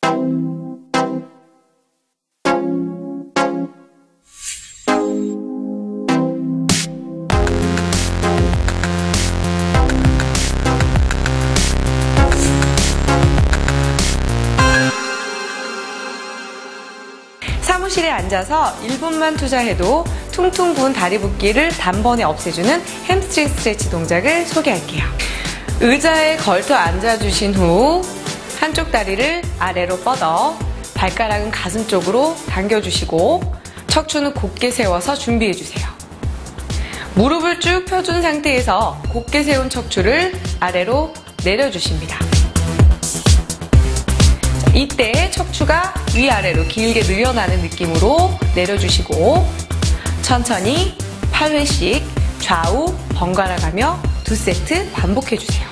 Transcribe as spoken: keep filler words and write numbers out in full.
사무실에 앉아서 일 분만 투자해도 퉁퉁 부은 다리 붓기를 단번에 없애주는 햄스트링 스트레치 동작을 소개할게요. 의자에 걸터 앉아주신 후 한쪽 다리를 아래로 뻗어 발가락은 가슴 쪽으로 당겨주시고 척추는 곧게 세워서 준비해주세요. 무릎을 쭉 펴준 상태에서 곧게 세운 척추를 아래로 내려주십니다. 이때 척추가 위아래로 길게 늘어나는 느낌으로 내려주시고 천천히 팔 회씩 좌우 번갈아 가며 두 세트 반복해주세요.